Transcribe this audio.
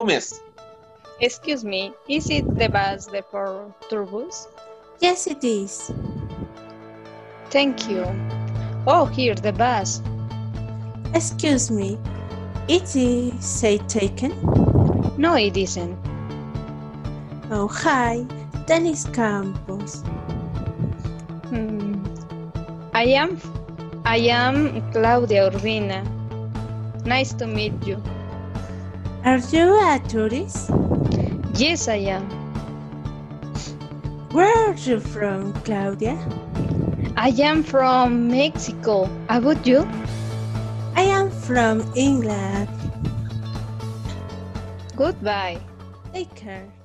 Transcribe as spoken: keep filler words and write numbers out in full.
Miss. Excuse me, is it the bus depot Tourbus? Yes, it is. Thank you. Oh, here the bus. Excuse me, it is say taken? No, it isn't. Oh, hi, Dennis Campos. Hmm. I am, I am Claudia Urbina. Nice to meet you. Are you a tourist? Yes, I am. Where are you from, Claudia? I am from Mexico. How about you? I am from England. Goodbye. Take care.